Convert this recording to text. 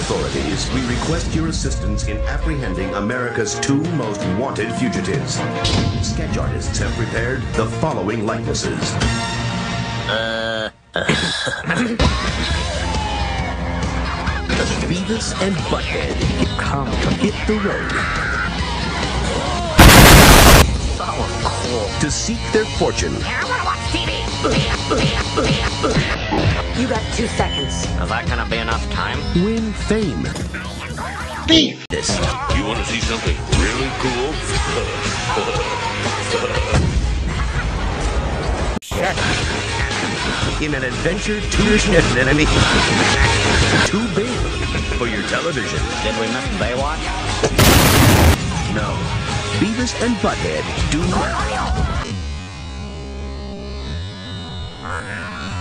authorities, we request your assistance in apprehending America's two most wanted fugitives. Sketch artists have prepared the following likenesses. Beavis and Butthead come to hit the road to seek their fortune. I want to watch TV. You got 2 seconds. Is that gonna be enough time? Win fame. Beef! You want to see something really cool? In an adventure too too big for your television. Did we miss Baywatch? No. Beavis and Butthead do not.